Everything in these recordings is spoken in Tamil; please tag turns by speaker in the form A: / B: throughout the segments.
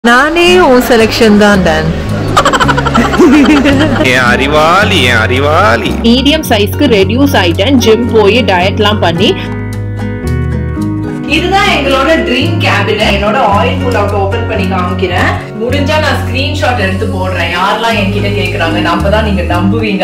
A: நானே உன் செலக்ஷன் தான் டன்.
B: ஏன் அறிவாளி
C: மீடியம் சைஸ்க்கு ரெடியூஸ் ஆயிட்டேன். ஜிம் போய் டயட்லாம் பண்ணி.
A: இதுதான் எங்களோட ட்ரீம் கேபினட். என்னோட ஆயில் புல் அவுட் ஓபன் பண்ணி காமிக்கிறேன். முடிஞ்சா நான் ஸ்கிரீன்ஷாட் எடுத்து போடுறேன். யாரெல்லாம் என்கிட்ட கேக்குறாங்க அப்பதான் நீங்க நம்புவீங்க.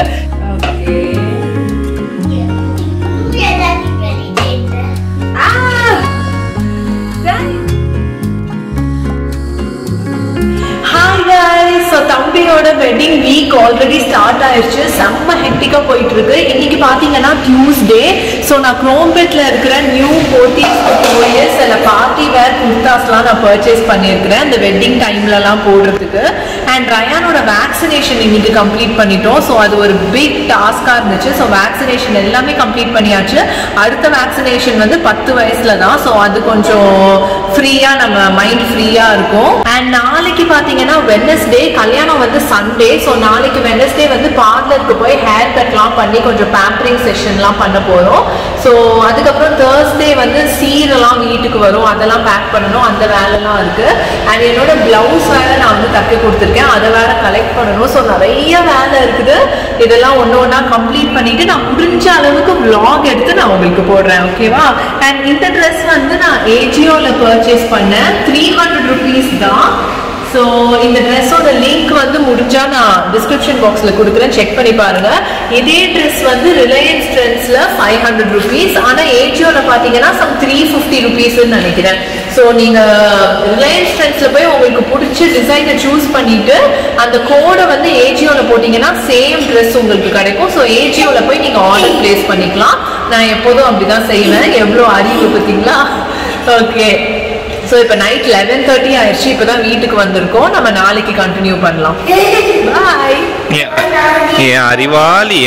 A: தம்பியோட வெட்டிங் வீக் ஆல்ரெடி ஸ்டார்ட் ஆயிடுச்சு. செம்ம ஹெக்டிக்கா போயிட்டு இருக்கு. இன்னைக்கு பாத்தீங்கன்னா டியூஸ்டே. ஸோ நான் குரோம்பெட்ல இருக்கிற நியூ போத்தீஸ் போய் சில பார்ட்டி வேர் குர்தாஸ்லாம் நான் பர்ச்சேஸ் பண்ணியிருக்கிறேன் இந்த வெட்டிங் டைம்லலாம் போடுறதுக்கு. அண்ட் ரயானோட வேக்சினேஷன் இன்னைக்கு கம்ப்ளீட் பண்ணிட்டோம். ஸோ அது ஒரு பிக் டாஸ்காக இருந்துச்சு. ஸோ வேக்சினேஷன் எல்லாமே கம்ப்ளீட் பண்ணியாச்சு. அடுத்த வேக்சினேஷன் வந்து 10 வயசுல தான். ஸோ அது கொஞ்சம் ஃப்ரீயா நம்ம மைண்ட் ஃப்ரீயா இருக்கும். அண்ட் நாளைக்கு பாத்தீங்கன்னா வெட்னஸ்டே, கல்யாணம் வந்து சண்டே. ஸோ நாளைக்கு வெட்னஸ்டே வந்து பார்லருக்கு போய் ஹேர் கட்லாம் பண்ணி கொஞ்சம் பேம்பரிங் செஷன்லாம் பண்ண போகிறோம். ஸோ அதுக்கப்புறம் தேர்ஸ்டே வந்து சீரெல்லாம் வீட்டுக்கு வரும், அதெல்லாம் பேக் பண்ணணும், அந்த வேலைலாம் இருக்குது. அண்ட் என்னோட ப்ளவுஸ் வேலை நான் வந்து தைக்க கொடுத்துருக்கேன், அதை வேற கலெக்ட் பண்ணணும். ஸோ நிறைய வேலை இருக்குது. இதெல்லாம் ஒன்று ஒன்றா கம்ப்ளீட் பண்ணிவிட்டு நான் முடிஞ்ச அளவுக்கு vlog எடுத்து நான் உங்களுக்கு போடுறேன். ஓகேவா? அண்ட் இந்த ட்ரெஸ் வந்து நான் ஏஜியோவில் பர்ச்சேஸ் பண்ணேன். 300 rupees தான். ஸோ இந்த ட்ரெஸ்ஸோட லிங்க் வந்து முடிஞ்சா நான் டிஸ்கிரிப்ஷன் பாக்ஸில் கொடுக்குறேன், செக் பண்ணி பாருங்க. இதே ட்ரெஸ் வந்து ரிலையன்ஸ் ட்ரெண்ட்ஸில் 500 rupees, ஆனால் ஏஜியோவில் பார்த்தீங்கன்னா சம் 350 rupeesன்னு நினைக்கிறேன். ஸோ நீங்கள் ரிலையன்ஸ் ட்ரெண்ட்ஸில் போய் உங்களுக்கு பிடிச்ச டிசைனை சூஸ் பண்ணிட்டு அந்த கோடை வந்து ஏஜியோவில் போட்டிங்கன்னா சேம் ட்ரெஸ் உங்களுக்கு கிடைக்கும். ஸோ ஏஜியோவில் போய் நீங்கள் ஆர்டர் பிளேஸ் பண்ணிக்கலாம். நான் எப்போதும் அப்படி தான் செய்வேன். எவ்வளோ அறிவு பார்த்தீங்களா? ஓகே. ஸோ இப்போ நைட் 11:30 ஆயிடுச்சு. இப்போ தான் வீட்டுக்கு வந்திருக்கோம். நம்ம நாளைக்கு கண்டினியூ பண்ணலாம். பாய்.
B: ஏன் அறிவாளி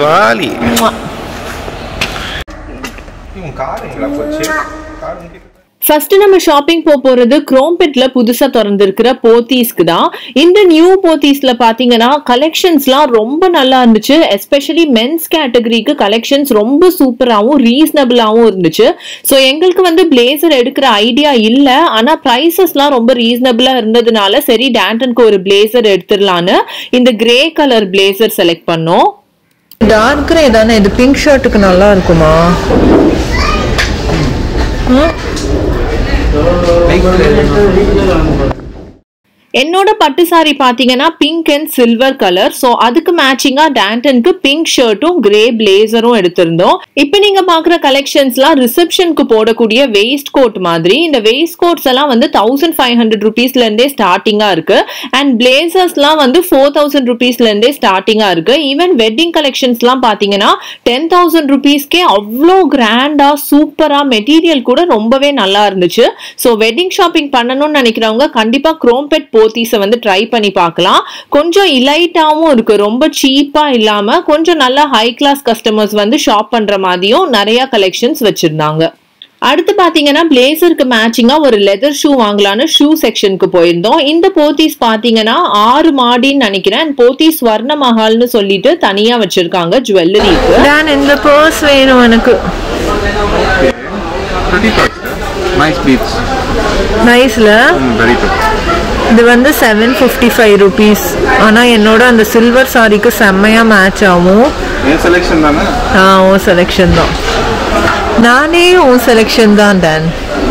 C: ஃபர்ஸ்ட் நம்ம ஷாப்பிங் போறது குரோம்பெட்ல புதுசா திறந்திருக்கிற போத்தீஸ்க்கு தான். இந்த நியூ போத்தீஸ்ல பாத்தீங்கன்னா கலெக்ஷன்ஸ்லாம் ரொம்ப நல்லா இருந்துச்சு. எஸ்பெஷலி மென்ஸ் கேட்டகரிக்கு கலெக்ஷன்ஸ் ரொம்ப சூப்பராகவும் ரீசனபிளாகவும் இருந்துச்சு. ஸோ எங்களுக்கு வந்து பிளேசர் எடுக்கிற ஐடியா இல்லை, ஆனால் ப்ரைஸஸ்லாம் ரொம்ப ரீசனபிளா இருந்ததுனால சரி டாண்டனுக்கு ஒரு பிளேசர் எடுத்துடலான்னு இந்த கிரே கலர் பிளேசர் செலக்ட் பண்ணோம்.
A: டார்க் கிரே தானே இது? பிங்க் ஷர்ட்டுக்கு நல்லா இருக்குமா?
C: என்னோட பட்டு சாரி பாத்தீங்கன்னா pink and silver colour. So அதுக்கு மேட்சிங்கா டாண்டனுக்கு பிங்க் ஷர்ட்டும் கிரே பிளேசரும் எடுத்திருந்தோம். இப்போ நீங்க பாக்குற கலெக்ஷன்ஸ்லாம் ரிசப்ஷனுக்கு போடக்கூடிய வெயிஸ்ட் கோட் மாதிரி. இந்த வெயிஸ்ட் கோட்ஸ் எல்லாம் வந்து 1500 rupeesல இருந்தே ஸ்டார்டிங்கா இருக்கு. அண்ட் பிளேசர்ஸ்லாம் வந்து 4000 rupeesல இருந்தே ஸ்டார்டிங்கா இருக்கு. ஈவன் வெட்டிங் கலெக்ஷன்ஸ்லாம் பாத்தீங்கன்னா 10,000 rupeesக்கே அவ்வளோ கிராண்டா சூப்பரா மெட்டீரியல் கூட ரொம்பவே நல்லா இருந்துச்சு. ஸோ வெட்டிங் ஷாப்பிங் பண்ணணும்னு நினைக்கிறவங்க கண்டிப்பா குரோம்பெட் போத்தீஸை வந்து ட்ரை பண்ணி பார்க்கலாம். கொஞ்சம் இலைட்டாவும் இருக்கு, ரொம்ப சீப்பா இல்லாம கொஞ்சம் நல்ல ஹை கிளாஸ் கஸ்டமர்ஸ் வந்து ஷாப் பண்ற மாதிரியும் நிறைய கலெக்ஷன்ஸ் வச்சிருந்தாங்க. அடுத்து பாத்தீங்கன்னா பிளேசருக்கு மேட்சிங்கா ஒரு லெதர் ஷூ வாங்கலான்னு ஷூ செக்ஷனுக்கு போயிருந்தோம். இந்த போத்தீஸ் பாத்தீங்கன்னா 6 மாடின்னு நினைக்கிறேன். போத்தீஸ் ஸ்வர்ண மஹால்னு சொல்லிட்டு தனியா வச்சிருக்காங்க ஜுவல்லரிக்கு.
A: இந்த பர்ஸ் வேணும் எனக்கு. நைஸ்ல இது வந்து 755 rupees. ஆனா என்னோட அந்த சில்வர் சாரிக்கு செம்மையா மேட்ச் ஆகும்.
B: என் செலக்ஷன் தானே?
A: உன் செலக்ஷன் தான். நானே உன் செலக்ஷன் தான் டன்.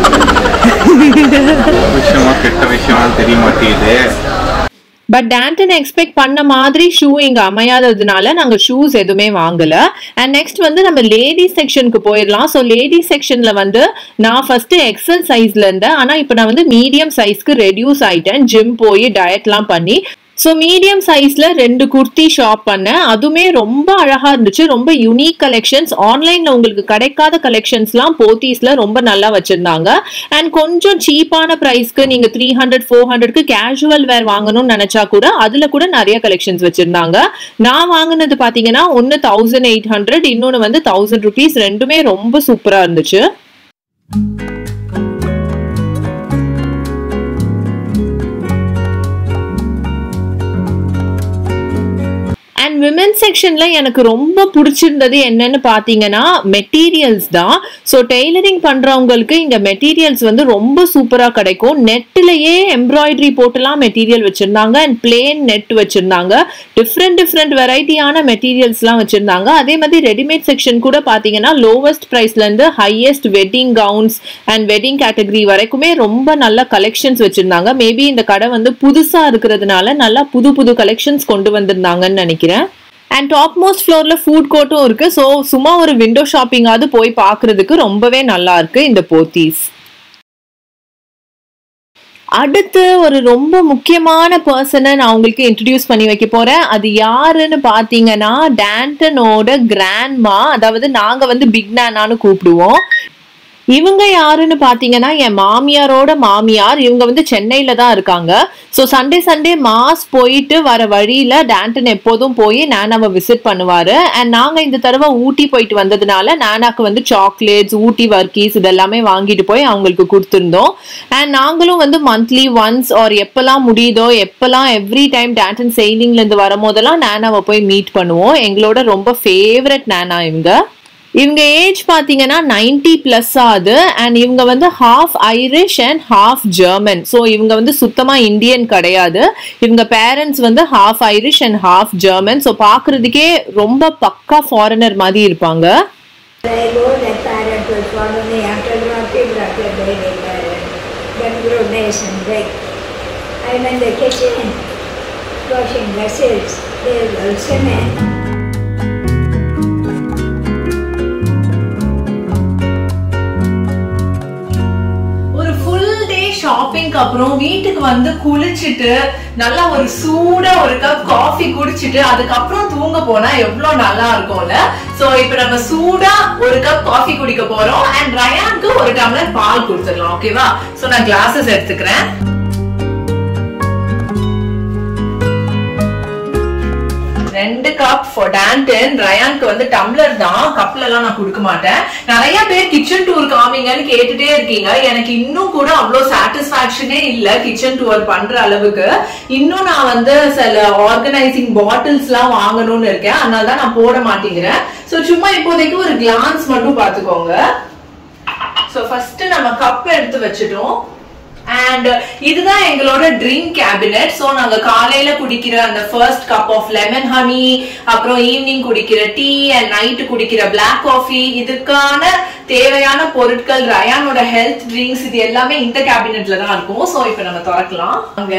B: விஷயமா கெட்ட விஷயமா தெரிய மாட்டேங்குது.
C: பட் டாண்டன் எக்ஸ்பெக்ட் பண்ண மாதிரி ஷூ இங்க அமையாததுனால நாங்க ஷூஸ் எதுவுமே வாங்கல. அண்ட் நெக்ஸ்ட் வந்து நம்ம லேடிஸ் செக்ஷனுக்கு போயிடலாம். ஸோ லேடிஸ் செக்ஷன்ல வந்து நான் ஃபர்ஸ்ட் எக்ஸல் சைஸ்ல இருந்தேன், ஆனா இப்போ நான் வந்து மீடியம் சைஸ்க்கு ரெடியூஸ் ஆயிட்டேன் ஜிம் போய் டயட்லாம் பண்ணி. ஸோ மீடியம் சைஸ்ல 2 குர்த்தி ஷாப் பண்ணேன். அதுவுமே ரொம்ப அழகா இருந்துச்சு. ரொம்ப யூனிக் கலெக்ஷன்ஸ். ஆன்லைன்ல உங்களுக்கு கிடைக்காத கலெக்ஷன்ஸ்லாம் போத்தீஸ்ல ரொம்ப நல்லா வச்சிருந்தாங்க. அண்ட் கொஞ்சம் சீப்பான பிரைஸ்க்கு நீங்க 300-400க்கு கேஷுவல் வேர் வாங்கணும்னு நினைச்சா கூட அதுல கூட நிறைய கலெக்ஷன்ஸ் வச்சிருந்தாங்க. நான் வாங்கினது பாத்தீங்கன்னா ஒன்னு 1800, இன்னொன்னு வந்து 1000 rupees. ரெண்டுமே ரொம்ப சூப்பரா இருந்துச்சு. அண்ட் விமென் செக்ஷன்ல எனக்கு ரொம்ப பிடிச்சிருந்தது என்னன்னு பாத்தீங்கன்னா மெட்டீரியல்ஸ் தான். ஸோ டெய்லரிங் பண்றவங்களுக்கு இங்க மெட்டீரியல்ஸ் வந்து ரொம்ப சூப்பரா கிடைக்கும். நெட்லயே எம்ப்ராய்டரி போட்டுலாம் மெட்டீரியல் வச்சிருந்தாங்க அண்ட் பிளேன் நெட் வச்சிருந்தாங்க. டிஃப்ரெண்ட் வெரைட்டியான மெட்டீரியல்ஸ்லாம் வச்சிருந்தாங்க. அதே மாதிரி ரெடிமேட் செக்ஷன் கூட பாத்தீங்கன்னா லோவஸ்ட் பிரைஸ்ல இருந்து highest wedding gowns and wedding category வரைக்குமே ரொம்ப நல்ல கலெக்ஷன்ஸ் வச்சிருந்தாங்க. மேபி இந்த கடை வந்து புதுசா இருக்கிறதுனால நல்லா புது கலெக்ஷன்ஸ் கொண்டு வந்திருந்தாங்கன்னு நினைக்கிறேன். அண்ட் டாப் மோஸ்ட் ஃப்ளோர்ல ஃபுட் கோர்ட்டும் இருக்கு. ஸோ சும்மா ஒரு விண்டோ ஷாப்பிங்காவது போய் பார்க்கறதுக்கு ரொம்பவே நல்லா இருக்கு இந்த போத்தீஸ். அடுத்து ஒரு ரொம்ப முக்கியமான பர்சனை நான் உங்களுக்கு இன்ட்ரடியூஸ் பண்ணி வைக்க போறேன். அது யாருன்னு பாத்தீங்கன்னா டாண்டனோட கிராண்ட்மா, அதாவது நாங்க வந்து பிக் நானான்னு கூப்பிடுவோம். இவங்க யாருன்னு பாத்தீங்கன்னா என் மாமியாரோட மாமியார். இவங்க வந்து சென்னையில தான் இருக்காங்க. ஸோ சண்டே மாஸ் போயிட்டு வர வழியில டாண்டன் எப்போதும் போய் நானாவை விசிட் பண்ணுவாரு. அண்ட் நாங்க இந்த தடவை ஊட்டி போயிட்டு வந்ததுனால நானாக்கு வந்து சாக்லேட்ஸ், ஊட்டி வர்க்கீஸ் இதெல்லாமே வாங்கிட்டு போய் அவங்களுக்கு கொடுத்துருந்தோம். அண்ட் நாங்களும் வந்து மந்த்லி ஒன்ஸ் ஆர் எப்பெல்லாம் முடியுதோ எப்பெல்லாம் எவ்ரி டைம் டாண்டன் செயிலிங்ல இருந்து வரும்போதெல்லாம் நானாவை போய் மீட் பண்ணுவோம். எங்களோட ரொம்ப ஃபேவரட் நானா இவங்க ஏஜ் பாத்தீங்கன்னா 90+ ஆகுது. அண்ட் இவங்க வந்து half Irish and half German. So இவங்க வந்து சுத்தமா இந்தியன் கிடையாது. இவங்க பேரண்ட்ஸ் வந்து half Irish and half German. So பாக்குறதுக்கே ரொம்ப பக்கா ஃபாரினர் மாதிரி இருப்பாங்க.
A: ஷாப்பிங்க்கு அப்புறம் வீட்டுக்கு வந்து குளிச்சுட்டு நல்லா ஒரு சூடா ஒரு கப் காஃபி குடிச்சிட்டு அதுக்கப்புறம் தூங்க போனா எவ்வளவு நல்லா இருக்கும்ல. சோ இப்ப நம்ம சூடா ஒரு கப் காஃபி குடிக்க போறோம். அண்ட் ரயானுக்கு ஒரு டம்ளர் பால் கொடுத்துடலாம். ஓகேவா? சோ நான் கிளாஸஸ் எடுத்துக்கிறேன். 2 கப் ஃபார் டாண்டன். ரயானுக்கு வந்து டம்ளர் தான், கப்ல எல்லாம் நான் கொடுக்க மாட்டேன். நிறைய பேர் கிச்சன் டூர் காமிங்கன்னு கேட்டுட்டே இருக்கீங்க. எனக்கு இன்னும் கூட அவ்வளவு சாட்டிஸ்பாக்சனே இல்ல கிச்சன் டூர் பண்ற அளவுக்கு. இன்னும் நான் வந்து சில ஆர்கனைசிங் பாட்டில்ஸ் எல்லாம் வாங்கணும்னு இருக்கேன். அதனாலதான் நான் போட மாட்டேங்கிறேன். சோ சும்மா இப்போதைக்கு ஒரு கிளான்ஸ் மட்டும் பாத்துக்கோங்க. சோ ஃபர்ஸ்ட் நம்ம கப் எடுத்து வச்சிட்டோம். அண்ட் இதுதான் எங்களோட ட்ரிங்க் கேபினெட். சோ நாங்க காலையில குடிக்கிற அந்த first cup of lemon honey, அப்புறம் ஈவினிங் குடிக்கிற டீ அண்ட் நைட்டு குடிக்கிற பிளாக் காஃபி, இதுக்கான தேவையான பொருட்கள், ரயானோட ஹெல்த் ட்ரிங்க்ஸ், இது எல்லாமே இந்த கேபினெட்ல தான் இருக்கும். சோ இப்ப நம்ம திறக்கலாம். அங்க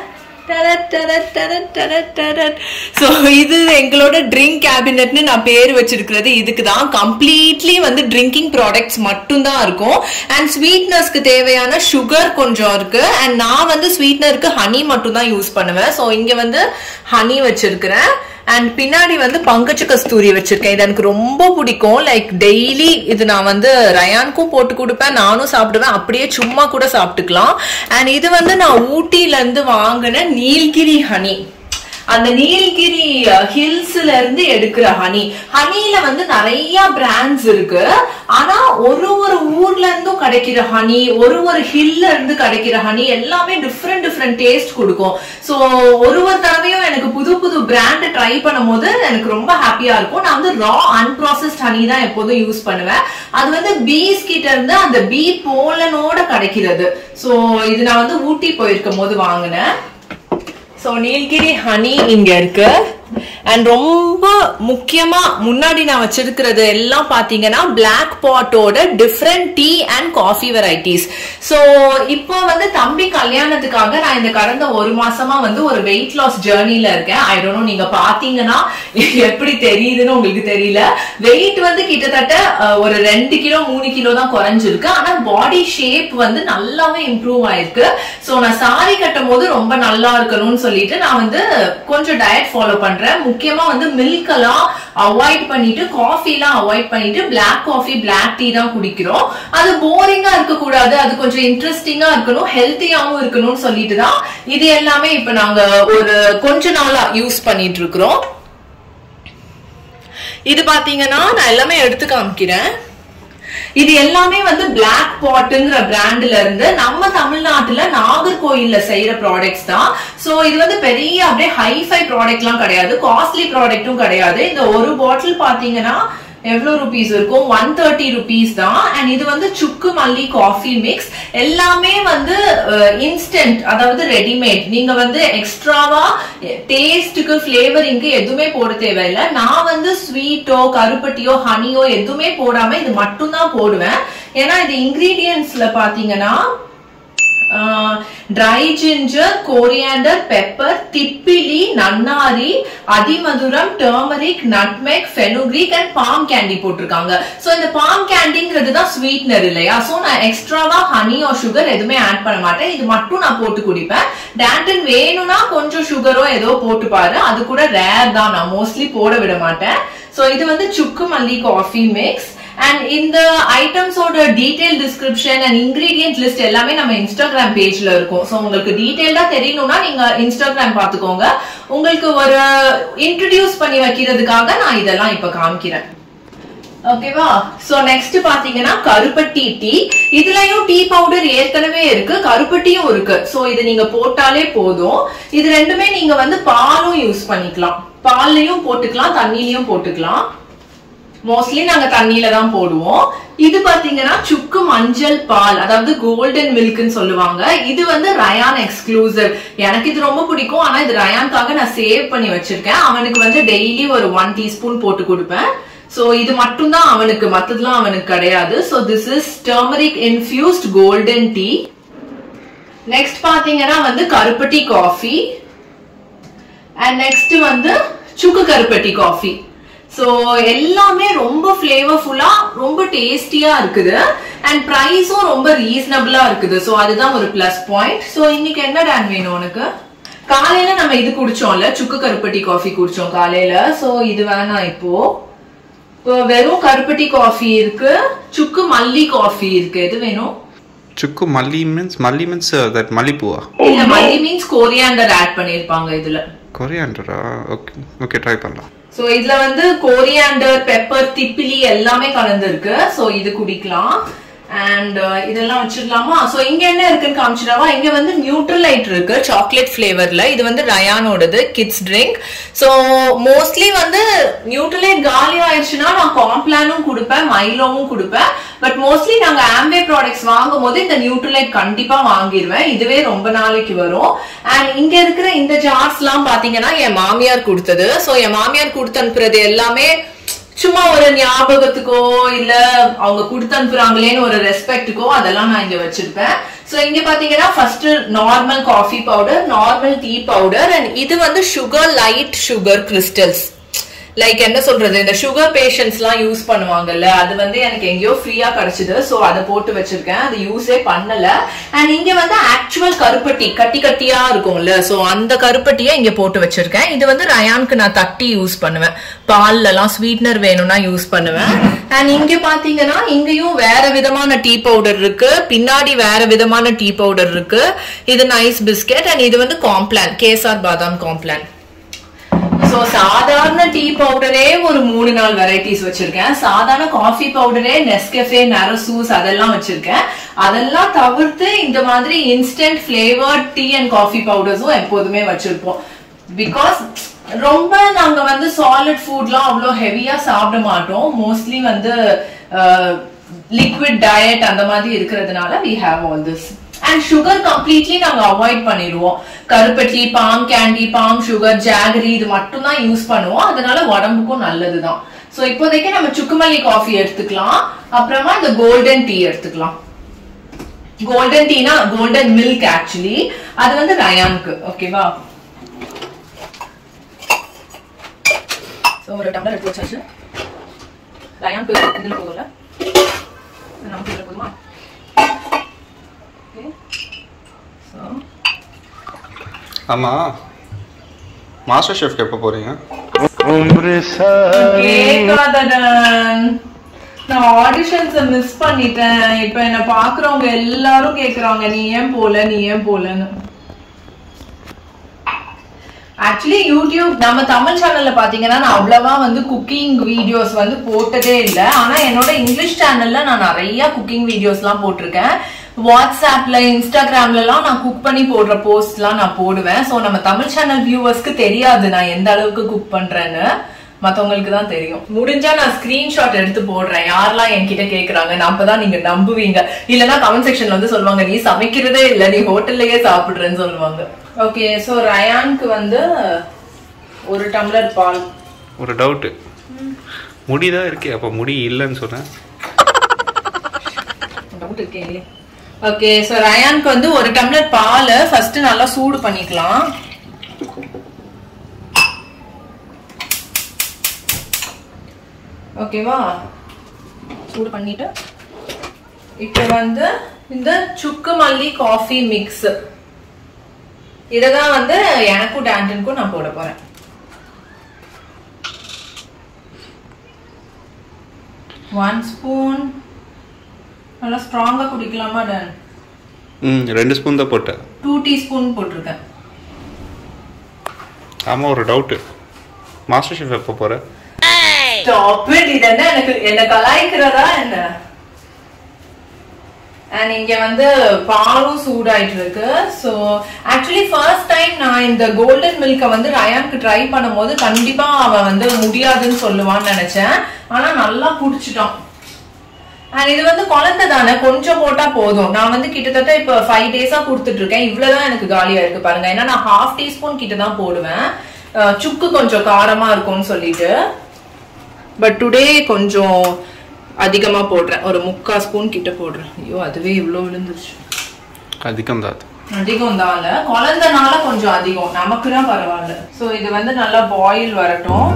A: சோ இது எங்களோட ட்ரிங்க் கேபினெட்னு நான் பேர் வச்சிருக்கிறது இதுக்குதான். கம்ப்ளீட்லி வந்து ட்ரிங்கிங் ப்ராடக்ட்ஸ் மட்டும் தான் இருக்கும். அண்ட் ஸ்வீட்னஸ்க்கு தேவையான சுகர் கொஞ்சம் இருக்கு. அண்ட் நான் வந்து ஸ்வீட்னருக்கு ஹனி மட்டும் தான் யூஸ் பண்ணுவேன். சோ இங்க வந்து ஹனி வச்சிருக்கிறேன். அண்ட் பின்னாடி வந்து பங்கஜ கஸ்தூரி வச்சிருக்கேன். இது எனக்கு ரொம்ப பிடிக்கும். லைக் டெய்லி இது நான் வந்து ரயானுக்கும் போட்டு கொடுப்பேன், நானும் சாப்பிடுவேன், அப்படியே சும்மா கூட சாப்பிட்டுக்கலாம். அண்ட் இது வந்து நான் ஊட்டில இருந்து வாங்கின நீல்கிரி ஹனி. அந்த நீல்கிரி ஹில்ஸ்ல இருந்து எடுக்கிற ஹனி. ஹனில வந்து நிறைய பிராண்ட்ஸ் இருக்கு. ஆனா ஒரு ஊர்ல இருந்தும் கிடைக்கிற ஹனி, ஒரு ஹில்ல இருந்து கிடைக்கிற ஹனி எல்லாமே டிஃப்ரெண்ட் டேஸ்ட் கொடுக்கும். சோ ஒரு தடவையும் எனக்கு புது பிராண்ட் ட்ரை பண்ணும் போது எனக்கு ரொம்ப ஹாப்பியா இருக்கும். நான் வந்து ரா அன்ப்ராசஸ்ட் ஹனி தான் எப்போதும் யூஸ் பண்ணுவேன். அது வந்து பீஸ் கிட்ட இருந்து அந்த பீ போலனோட கிடைக்கிறது. சோ இது நான் வந்து ஊட்டி போயிருக்கும் போது வாங்கினேன். சோ நீல்கிரி ஹனி இங்க இருக்கு. அண்ட் ரொம்ப முக்கியமா முன்னாடி நான் வச்சிருக்கிறது எல்லாம் பாத்தீங்கன்னா பிளாக் பாட்டோட different tea and coffee varieties. So இப்போ வந்து தம்பி கல்யாணத்துக்காக நான் இந்த கடந்த 1 மாசமா வந்து ஒரு வெயிட் லாஸ் ஜேர்னில இருக்கேன். ஐ டோன்ட் நோ நீங்க பாத்தீங்கன்னா எப்படி தெரியுதுன்னு உங்களுக்கு தெரியல. வெயிட் வந்து கிட்டத்தட்ட ஒரு 2 கிலோ 3 கிலோ தான் குறைஞ்சிருக்கு. ஆனா பாடி ஷேப் வந்து நல்லாவே இம்ப்ரூவ் ஆயிருக்கு. சோ நான் சாரி கட்டும் போது ரொம்ப நல்லா இருக்கணும்னு சொல்லிட்டு நான் வந்து கொஞ்சம் டயட் ஃபாலோ பண்றேன். முக்கியமா வந்து மில்க் எல்லாம் அவாய்ட் பண்ணிட்டு, காஃபி எல்லாம் அவாய்ட் பண்ணிட்டு பிளாக் காஃபி, பிளாக் டீ தான் குடிக்கிறோம். அது போரிங்கா இருக்க கூடாது, அது கொஞ்சம் இன்ட்ரெஸ்டிங்கா இருக்கணும், ஹெல்த்தியாவும் இருக்கணும்னு சொல்லிட்டு தான் இது எல்லாமே இப்ப நாங்க ஒரு கொஞ்ச நாளா யூஸ் பண்ணிட்டு இருக்கிறோம். இது பாத்தீங்கன்னா நான் எல்லாமே எடுத்து காமிக்கிறேன். இது எல்லாமே வந்து Blackpotங்கிற பிராண்ட்ல இருந்து நம்ம தமிழ்நாட்டுல நாகர்கோயில்ல செய்யற ப்ராடக்ட்ஸ் தான். சோ இது வந்து பெரிய அப்படியே ஹைஃபை ப்ராடக்ட்லாம் கிடையாது, காஸ்ட்லி ப்ராடக்ட்டும் கிடையாது. இந்த ஒரு பாட்டில் பாத்தீங்கன்னா எவ்வளவு ரூபீஸ் இருக்கும், 130 ரூபீஸ் தான். அண்ட் இது வந்து சுக்கு மல்லி காஃபி மிக்ஸ், எல்லாமே வந்து இன்ஸ்டன்ட், அதாவது ரெடிமேட். நீங்க வந்து எக்ஸ்ட்ராவா டேஸ்டுக்கு ஃபிளேவரிங்க்கு எதுவுமே போட தேவையில்லை. நான் வந்து ஸ்வீட்டோ கருப்பட்டியோ ஹனியோ எதுவுமே போடாம இது மட்டும் தான் போடுவேன். ஏன்னா இது இன்கிரீடியன்ட்ஸ்ல பாத்தீங்கன்னா ட்ரை ஜிஞ்சர், கோரியாண்டர், பெப்பர், திப்பிலி, நன்னாரி, அதிமதுரம், turmeric, nutmeg, fenugreek and palm candy போட்டிருக்காங்க. சோ இந்த பாம் கேண்டிங்கிறது தான் ஸ்வீட்னர் இல்லையா? சோ நான் எக்ஸ்ட்ராவா ஹனி ஆர் சுகர் எதுவுமே ஆட் பண்ண மாட்டேன், இது மட்டும் நான் போட்டு குடிப்பேன். டாண்டன் வேணும்னா கொஞ்சம் சுகரோ ஏதோ போட்டு பாரு, அது கூட ரேர் தான், நான் மோஸ்ட்லி போட விட மாட்டேன். சோ இது வந்து சுக்கு மல்லி காஃபி மிக்ஸ். அண்ட் இந்த ஐட்டம்ஸோட detail description and ingredient list எல்லாமே நம்ம இன்ஸ்டாகிராம் பேஜ்ல இருக்கும். சோ உங்களுக்கு டீடைல்டா தெரியணும்னா நீங்க இன்ஸ்டாகிராம் பாத்துக்கோங்க. உங்களுக்கு ஒரு இன்ட்ரோடியூஸ் பண்ணி வைக்கிறதுக்காக நான் இதெல்லாம் இப்ப காமிக்கிறேன். ஓகேவா? சோ நெக்ஸ்ட் பாத்தீங்கன்னா கருப்பட்டி டீ. இதுலயும் டீ பவுடர் ஏற்கனவே இருக்கு, கருப்பட்டியும் இருக்கு. சோ இது நீங்க போட்டாலே போதும். இது ரெண்டுமே நீங்க வந்து பாலும் யூஸ் பண்ணிக்கலாம், பால்லையும் போட்டுக்கலாம், தண்ணிலையும் போட்டுக்கலாம். மோஸ்ட்லி நாங்க தண்ணியில தான் போடுவோம். இது பாத்தீங்கன்னா சுக்கு மஞ்சள் பால், அதாவது கோல்டன் மில்க்னு சொல்லுவாங்க. இது வந்து ரயான் எக்ஸ்க்ளூசிவ். எனக்கு இது ரொம்ப பிடிக்கும், ஆனா இது ரயான்காக நான் சேவ் பண்ணி வச்சிருக்கேன். அவனுக்கு வந்து டெய்லி ஒரு 1 டீஸ்பூன் போட்டு கொடுப்பேன். சோ இது மட்டும் தான் அவனுக்கு, மத்ததெல்லாம் அவனுக்கு கிடையாது. So this is turmeric infused golden tea. Next பாத்தீங்கன்னா வந்து கருப்பட்டி காஃபி. அண்ட் நெக்ஸ்ட் வந்து சுக்கு கருப்பட்டி காஃபி. சோ எல்லாமே ரொம்ப ஃபிளேவர்ஃபுல்லா, ரொம்ப டேஸ்டியா இருக்குது. அண்ட் பிரைஸும் ரொம்ப ரீசனபிளா இருக்குது. சோ அதுதான் ஒரு பிளஸ் பாயிண்ட். சோ இன்னைக்கு என்ன டான் வேணும் உனக்கு? காலையில நம்ம இது குடிச்சோம்ல, சுக்கு கருப்பட்டி காஃபி குடிச்சோம் காலையில. சோ இது வேணாம். இப்போ வெறும் கருப்பட்டி காஃபி இருக்கு, சுக்கு மல்லி காஃபி இருக்கு. எது வேணும்?
B: சுக்கு மல்லி மீன்ஸ் தட் மல்லிப்பூவா?
A: இல்ல, மல்லி மீன்ஸ் கோரியாண்டர் ஆட் பண்ணிருப்பாங்க இதுல.
B: கோரியாண்டரா? ஓகே ஓகே, ட்ரை பண்ணலாம்.
A: சோ இதுல வந்து கோரியாண்டர், பெப்பர், திப்பிலி எல்லாமே கலந்து இருக்கு. சோ இது குடிக்கலாம். அண்ட் இதெல்லாம் வச்சிடலாமா? சோ இங்க என்ன இருக்குன்னு காமிச்சிடவா? இங்க வந்து நியூட்ரலைட் இருக்கு, சாக்லேட் பிளேவர்ல. இது வந்து ரயானோடது, கிட்ஸ் ட்ரிங்க். சோ மோஸ்ட்லி வந்து நியூட்ரலைட் காலி ஆயிடுச்சுன்னா நான் காம்ப்ளானும் கொடுப்பேன், மைலோவும் கொடுப்பேன். பட் மோஸ்ட்லி நாங்க ஆம்பே ப்ராடக்ட்ஸ் வாங்கும் போது இந்த நியூட்ரலைட் கண்டிப்பா வாங்கிடுவேன், இதுவே ரொம்ப நாளைக்கு வரும். அண்ட் இங்க இருக்கிற இந்த ஜார்ஸ் எல்லாம் பாத்தீங்கன்னா என் மாமியார் கொடுத்தது. சோ என் மாமியார் கொடுத்து அனுப்புறது எல்லாமே சும்மா ஒரு ஞாபகத்துக்கோ இல்ல அவங்க கொடுத்து அனுப்புறாங்களேன்னு ஒரு ரெஸ்பெக்டுக்கோ அதெல்லாம் நான் இங்க வச்சிருப்பேன். சோ இங்க பாத்தீங்கன்னா first normal coffee powder, normal tea powder, and இது வந்து sugar light sugar crystals. Like என்ன சொல்றது, இந்த சுகர் பேஷண்ட்ஸ் எல்லாம் யூஸ் பண்ணுவாங்கல்ல, அது வந்து எனக்கு எங்கேயோ ஃப்ரீயா கிடைச்சது. சோ அதை போட்டு வச்சிருக்கேன், அது யூஸே பண்ணல. அண்ட் இங்க வந்து ஆக்சுவல் கருப்பட்டி கட்டி கட்டியா இருக்கும்ல, சோ அந்த கருப்பட்டியை இங்க போட்டு வச்சிருக்கேன். இது வந்து ரயானுக்கு நான் தட்டி யூஸ் பண்ணுவேன், பால்ல எல்லாம் ஸ்வீட்னர் வேணும்னா யூஸ் பண்ணுவேன். அண்ட் இங்க பாத்தீங்கன்னா இங்கேயும் வேற விதமான டீ பவுடர் இருக்கு, பின்னாடி வேற விதமான டீ பவுடர் இருக்கு. இது நைஸ் பிஸ்கெட். அண்ட் இது வந்து Complan, Kesar Badam Complan. So சாதாரண டீ பவுடரே ஒரு 3-4 வெரைட்டிஸ் வச்சிருக்கேன். சாதாரண காஃபி பவுடரே நெஸ்கஃபே, நரசூஸ் அதெல்லாம் வச்சிருக்கேன். அதெல்லாம் தவிர்த்து இந்த மாதிரி instant flavoured tea and coffee பவுடர்ஸும் எப்போதுமே வச்சிருப்போம். பிகாஸ் ரொம்ப நாங்க வந்து சாலிட் ஃபுட்லாம் அவ்வளோ ஹெவியா சாப்பிட மாட்டோம். மோஸ்ட்லி வந்து லிக்விட் டயட் அந்த மாதிரி இருக்கிறதுனால we have all this. And sugar completely நாங்க அவாய்ட் பண்ணிடுவோம். கருப்பட்டி, palm candy, palm sugar, jaggery இது மட்டும் தான் யூஸ் பண்ணுவோம். அதனால உடம்புக்கும் நல்லதுதான். சோ இப்போதைக்கு நம்ம சுக்குமல்லி காஃபி எடுத்துக்கலாம், அப்புறமா இந்த கோல்டன் டீ எடுத்துக்கலாம். கோல்டன் டீனா கோல்டன் மில்க் ஆக்சுவலி, அது வந்து ரயானுக்கு. ஓகேவா? சோ ஒரு டம்ளர் எடுத்து வச்சாச்சு. ரயானுக்கு இதுல போகல, நமக்கு இதுல போதுமா?
B: ஆமா, மாஸ்டர் ஷெஃப்க்கு எப்போ போறீங்க?
A: நான் ஆடிஷன்ஸ் மிஸ் பண்ணிட்டேன். இப்ப என்ன பாக்குறவங்க எல்லாரும் கேக்குறாங்க நீ ஏன் போலன்னு. ஆக்சுவலி யூடியூப் நம்ம தமிழ் சேனல்ல பாத்தீங்கன்னா நான் அவ்வளவா வந்து குக்கிங் வீடியோஸ் வந்து போட்டதே இல்ல. ஆனா என்னோட இங்கிலீஷ் சேனல்ல நான் நிறைய குக்கிங் வீடியோஸ் எல்லாம் போட்டிருக்கேன். வாட்ஸ்அப்ல இன்ஸ்டாகிராம்ல எல்லாம் நான் குக் பண்ணி போடுற போஸ்ட் எல்லாம் நான் போடுவேன். சோ நம்ம தமிழ் சேனல் வியூவர்ஸ்க்கு தெரியாது நான் எந்த அளவுக்கு குக் பண்றேன்னு, மத்தவங்களுக்கு தான் தெரியும். முடிஞ்சா நான் ஸ்கிரீன்ஷாட் எடுத்து போடுறேன் யாரெல்லாம் என்கிட்ட கேக்குறாங்க. நான் அப்பதான் நீங்க நம்புவீங்க. இல்லன்னா கமெண்ட் செக்ஷன்ல வந்து சொல்லுவாங்க நீ சமைக்கிறதே இல்ல, நீ ஹோட்டல்லயே சாப்பிடுறேன்னு சொல்லுவாங்க. ஓகே, சோ ரயானுக்கு வந்து 1 டம்ளர் பால்.
B: ஒரு டவுட், முடிதான் இருக்கு, அப்ப முடி இல்லைன்னு சொன்னேன்.
A: டவுட் இருக்கே. ஓகே, சோ ரயானுக்கு வந்து 1 டம்ளர் பால் ஃபர்ஸ்ட் நல்லா சூடு பண்ணிக்கலாம். ஓகேவா, சூடு பண்ணிட்டு இப்போ வந்து இந்த சுக்கு மல்லி காஃபி மிக்ஸ் இததான் வந்து எனக்கும் டாண்டனுக்கும் நான் போட போறேன். One spoon. நல்லா ஸ்ட்ராங்கா குடிக்கலாமா டன்?
B: 2 ஸ்பூன் தான் போட்டேன்.
A: 2 டீஸ்பூன் போட்டிருக்கேன்.
B: ஆமா, ஒரு டவுட், மாஸ்டர் ஷெஃப் எப்போ போற?
A: Stop it. இது என்ன கலாய்க்கிறதா என்ன? அண்ட் இங்க வந்து பாலும் சூடாயிட்டு இருக்கு. சோ ஆக்சுவலி ஃபர்ஸ்ட் டைம் நான் இந்த கோல்டன் மில்க வந்து ரயானுக்கு ட்ரை பண்ணும்போது கண்டிப்பா அவன் வந்து முடியாதுன்னு சொல்லுவான்னு நினைச்சேன். ஆனா நல்லா குடிச்சிட்டான். அண்ட் இது வந்து குழந்தை தானே, கொஞ்சம் போட்டா போதும். நான் வந்து கிட்டத்தட்ட இப்ப 5 டேஸா கொடுத்துட்டு இருக்கேன். இவ்வளவுதான் எனக்கு காலியா இருக்கு பாருங்க. ஏன்னா நான் 1/2 டீஸ்பூன் கிட்ட தான் போடுவேன், சுக்கு கொஞ்சம் காரமா இருக்கும்னு சொல்லிட்டு. பட் டுடே கொஞ்சம் அதிகமா போடுறேன், ஒரு 3/4 ஸ்பூன் கிட்ட போடுறேன். ஐயோ அதுவே இவ்வளவு விழுந்துருச்சு.
B: அதிகம் தான்,
A: அதிகம் தான் இல்ல, குழந்தைனால கொஞ்சம் அதிகம், நமக்குதான் பரவாயில்ல. சோ இது வந்து நல்லா பாயில் வரட்டும்.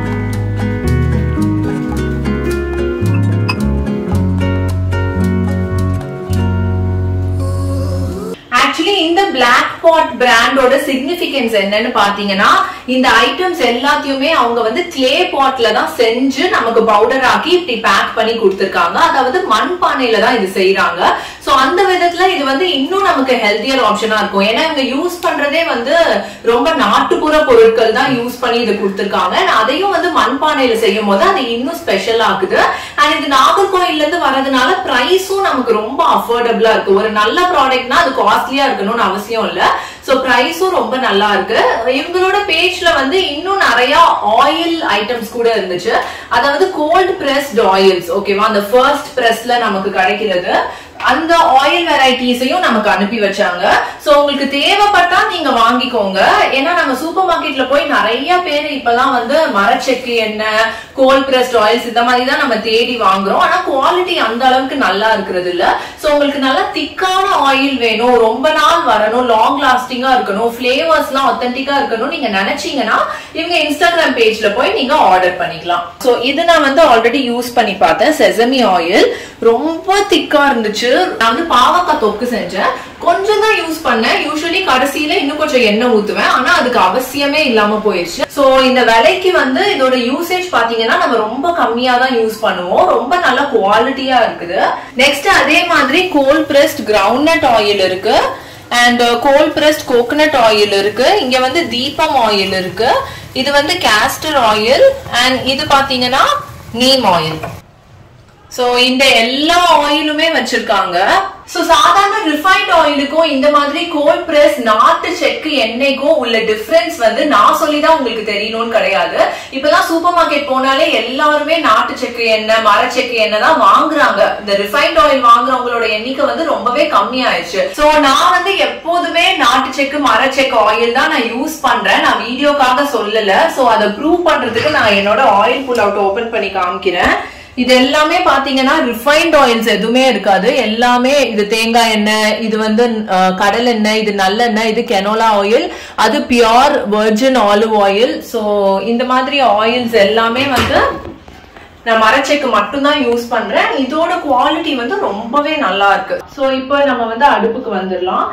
A: ஆக்சுவலி இந்த பிளாக்பாட் பிராண்டோட சிக்னிபிகன்ஸ் என்னன்னு பாத்தீங்கன்னா, இந்த ஐட்டம்ஸ் எல்லாத்தையுமே அவங்க வந்து கிளே பாட்ல தான் செஞ்சு நமக்கு பவுடர் ஆக்கி இப்படி பேக் பண்ணி கொடுத்திருக்காங்க. அதாவது மண் பானையில தான் இது செய்யறாங்க. சோ அந்த விதத்துல இது வந்து இன்னும் நமக்கு ஹெல்த்தியர் ஆப்ஷனா இருக்கும். ஏன்னா இவங்க யூஸ் பண்றதே வந்து ரொம்ப நாட்டுப்புற பொருட்கள் தான் யூஸ் பண்ணி இது கொடுத்திருக்காங்க. அதையும் வந்து மண் பானையில செய்யும் போது அது இன்னும் ஸ்பெஷல் ஆகுது. அண்ட் இது நாகர்கோயில்ல இருந்து வரதுனால பிரைஸும் நமக்கு ரொம்ப அஃபோர்டபிளா இருக்கு. ஒரு நல்ல ப்ராடக்ட்னா அது காஸ்ட்லியா இருக்கணும்னு அவசியம் இல்ல. சோ பிரைஸும் ரொம்ப நல்லா இருக்கு. இவங்களோட பேஜ்ல வந்து இன்னும் நிறைய ஆயில் ஐட்டம்ஸ் கூட இருந்துச்சு. அதாவது கோல்ட் பிரஸ்ட் ஆயில்ஸ், ஓகேவா, அந்த ஃபர்ஸ்ட் பிரஸ்ல நமக்கு கிடைக்கிறது அந்த ஆயில் வெரைட்டிஸையும் நமக்கு அனுப்பி வச்சாங்க. சோ உங்களுக்கு தேவைப்பட்டா நீங்க வாங்கிக்கோங்க. ஏன்னா நம்ம சூப்பர் மார்க்கெட்ல போய் நிறைய பேர் இப்பெல்லாம் வந்து மரச்செக்கு எண்ணெய், கோல்ட் பிரஸ்ட் ஆயில்ஸ் இந்த மாதிரி தான் நம்ம தேடி வாங்குறோம். ஆனா குவாலிட்டி அந்த அளவுக்கு நல்லா இருக்கிறது இல்ல. சோ உங்களுக்கு நல்லா திக்கான ஆயில் வேணும், ரொம்ப நாள் வரணும், லாங் லாஸ்டிங்கா இருக்கணும், பிளேவர்ஸ் எல்லாம் ஆத்தென்டிக்கா இருக்கணும் நீங்க நினைச்சீங்கன்னா இவங்க இன்ஸ்டாகிராம் பேஜ்ல போய் நீங்க ஆர்டர் பண்ணிக்கலாம். சோ இது நான் வந்து ஆல்ரெடி யூஸ் பண்ணி பார்த்தேன். செசமி ஆயில் ரொம்ப திக்கா இருந்துச்சு. நான் வந்து பாவக்காய் தொக்கு செஞ்சேன், கொஞ்சம் தான் யூஸ் பண்ணேன். யூசுவலி கடைசியில இன்னும் கொஞ்சம் எண்ணெய் ஊத்துவேன், ஆனா அதுக்கு அவசியமே இல்லாம போயிடுச்சு. சோ இந்த விலைக்கு வந்து இதோட யூசேஜ் பாத்தீங்கன்னா நம்ம ரொம்ப கம்மியா தான் யூஸ் பண்ணுவோம், ரொம்ப நல்ல குவாலிட்டியா இருக்குது. நெக்ஸ்ட் அதே மாதிரி கோல்ட் பிரஸ்ட் கிரவுண்ட்நட் ஆயில் இருக்கு, and cold pressed coconut oil இருக்கு. இங்க வந்து தீபம் ஆயில் இருக்கு, இது வந்து காஸ்டர் ஆயில், அண்ட் இது பாத்தீங்கன்னா நீம் ஆயில். சோ இந்த எல்லா ஆயிலுமே வச்சிருக்காங்க. சோ சாதாரண ரிஃபைண்ட் ஆயிலுக்கும் இந்த மாதிரி கோல்ட் பிரஸ் நாட்டு செக்கு எண்ணெய்க்கும் உள்ள டிஃபரன்ஸ் வந்து நான் சொல்லிதான் உங்களுக்கு தெரியணும்னு கிடையாது. இப்பெல்லாம் சூப்பர் மார்க்கெட் போனாலே எல்லாருமே நாட்டு செக்கு எண்ணெய், மரச்செக்கு எண்ணெய் தான் வாங்குறாங்க. இந்த ரிஃபைண்ட் ஆயில் வாங்குறவங்களோட எண்ணிக்கை வந்து ரொம்பவே கம்மி ஆயிடுச்சு. சோ நான் வந்து எப்போதுமே நாட்டு செக்கு, மரச்செக்கு ஆயில் தான் நான் யூஸ் பண்றேன். நான் வீடியோக்காக சொல்லல. சோ அதை ப்ரூவ் பண்றதுக்கு நான் என்னோட ஆயில் புல் அவுட் ஓபன் பண்ணி காமிக்கிறேன். இது எல்லாமே பாத்தீங்கன்னா ரிஃபைண்ட் ஆயில்ஸ் எதுவுமே இருக்காது. எல்லாமே இது தேங்காய் எண்ணெய், இது வந்து கடல் எண்ணெய், இது நல்லெண்ணெய், இது கெனோலா ஆயில், அது pure virgin olive oil. So இந்த மாதிரி ஆயில்ஸ் எல்லாமே வந்து நான் மரச்செக்கு மட்டும்தான் யூஸ் பண்றேன். இதோட குவாலிட்டி வந்து ரொம்பவே நல்லா இருக்கு. சோ இப்போ நம்ம வந்து அடுப்புக்கு வந்துடலாம்.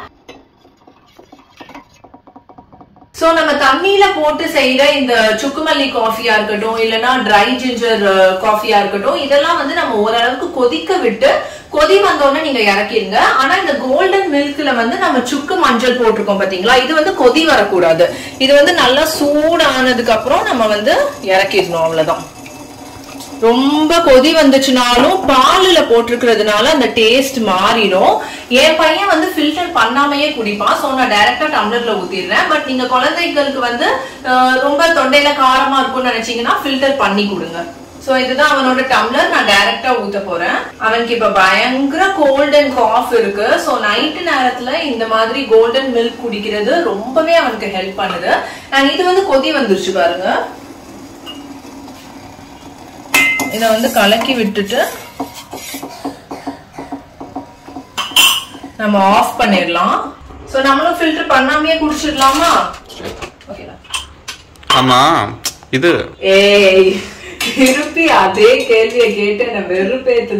A: சோ நம்ம தண்ணியில போட்டு செய்யற இந்த சுக்குமல்லி காஃபியா இருக்கட்டும், இல்லைன்னா ட்ரை ஜிஞ்சர் காஃபியா இருக்கட்டும், இதெல்லாம் வந்து நம்ம ஓரளவுக்கு கொதிக்க விட்டு கொதி வந்தோடனே நீங்க இறக்கிடுங்க. ஆனா இந்த கோல்டன் மில்க்ல வந்து நம்ம சுக்கு மஞ்சள் போட்டிருக்கோம் பாத்தீங்களா, இது வந்து கொதி வரக்கூடாது. இது வந்து நல்லா சூடானதுக்கு அப்புறம் நம்ம வந்து இறக்கிடணும், அவ்வளவுதான். ரொம்ப கொதி வந்துச்சுனாலும் பாலுல போட்டிருக்கிறதுனால அந்த டேஸ்ட் மாறிடும். என் பையன் வந்து ஃபில்டர் பண்ணாமையே குடிப்பான். சோ நான் டைரக்டா டம்ளர்ல ஊத்திடுறேன். பட் நீங்க குழந்தைகளுக்கு வந்து ரொம்ப தொண்டையில காரமா இருக்கும்னு நினைச்சீங்கன்னா ஃபில்டர் பண்ணி கொடுங்க. சோ இதுதான் அவனோட டம்ளர், நான் டைரக்டா ஊத்த போறேன். அவனுக்கு இப்ப பயங்கர கோல்ட் அண்ட் காஃப் இருக்கு. சோ நைட்டு நேரத்துல இந்த மாதிரி கோல்டன் மில்க் குடிக்கிறது ரொம்பவே அவனுக்கு ஹெல்ப் பண்ணுது. அண்ட் இது வந்து கொதி வந்துருச்சு பாருங்க. இத வந்து கலக்கி விட்டுட்டு நம்ம ஆஃப் பண்ணிடலாம். சோ நம்மளும் ஃபில்டர் பண்ணாமையே குடிச்சிடலாமா? ஓகேடா.
B: ஆமா இது
A: ஏய் திருப்பி அதே கேள்வியை கேட்டு என்ன வெறுப்பேத்துன.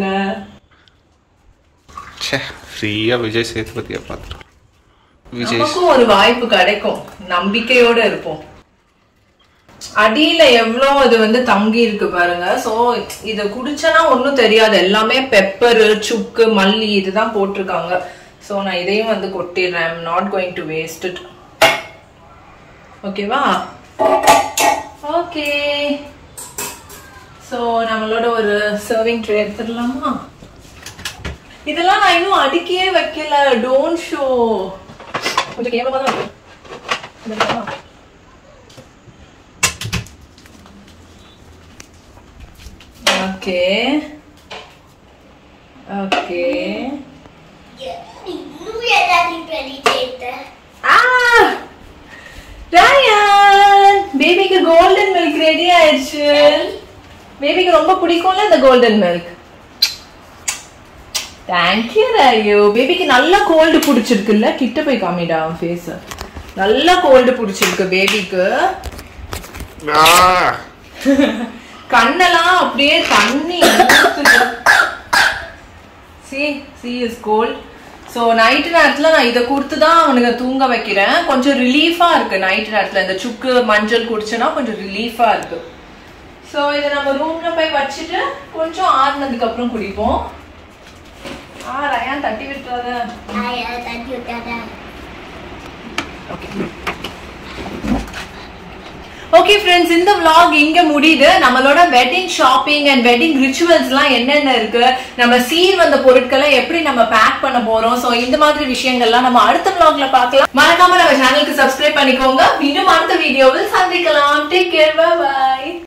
B: ச்சே, ஃப்ரீயா விஜய் சேதுபதியை பார்த்துட்டோம்.
A: நமக்கும் ஒரு வாய்ப்பு கிடைக்கும், நம்பிக்கையோட இருப்போம். அடியில எவ்வளவு இது வந்து தங்கி இருக்கு பாருங்க. சோ இத குடிச்சனா ஒண்ணும் தெரியாது, எல்லாமே பெப்பரு சுக்கு மல்லி இதுதான் போட்டிருக்காங்க. சோ நான் இதையும் வந்து கொட்டிடுறேன். I'm not going to waste it. ஓகேவா? ஓகே. சோ நம்மளோட ஒரு சர்விங் ட்ரே எடுத்துடலாமா? இதெல்லாம் நான் இன்னும் அடுக்கியே வைக்கல. Don't show. கொஞ்சம் கேவலமா தான் இருக்கு. Okay. Okay. Ryan, babyக்கு golden milk ready ஆயிடுச்சு. பேபிக்கு ரொம்ப பிடிக்கும்ல இந்த golden milk. Thank you Rayu. பேபிக்கு நல்ல கோல்ட் பிடிச்சிருக்குல்ல, கிட்ட போய் காமிடா அவன் ஃபேஸ். நல்ல கோல்ட் பிடிச்சிருக்கு பேபிக்கு. கண்ணெல்லாம் அப்படியே தண்ணி see is cold. So night நேரத்துல நான் இத கொடுத்து தான் அவனுக்கு தூங்க வைக்கிறேன். கொஞ்சம் ரிலீஃபா இருக்கு நைட் நேரத்துல. இந்த சுக்கு மஞ்சள் குடிச்சனா கொஞ்சம் ரிலீஃபா இருக்கு. சோ இத நம்ம ரூம்ல போய் வச்சிட்டு கொஞ்சம் ஆறுனதுக்கு அப்புறம் குடிப்போம். ரயான் தட்டி விட்டுறாத. தட்டி விட்டாத. ஓகே. ஓகே ஃப்ரெண்ட்ஸ், இந்த vlog இங்க முடியுது. நம்மளோட வெட்டிங் ஷாப்பிங் அண்ட் வெட்டிங் ரிச்சுவல்ஸ்லாம் என்னென்ன இருக்கு, நம்ம சீர் வந்த பொருட்களை எப்படி நம்ம பேக் பண்ண போறோம், சோ இந்த மாதிரி விஷயங்கள்லாம் நம்ம அடுத்த vlogல பார்க்கலாம். மறக்காம நம்ம சேனலுக்கு சப்ஸ்கிரைப் பண்ணிக்கோங்க. இன்னும் அடுத்த வீடியோவில் சந்திக்கலாம். Take care, bye by.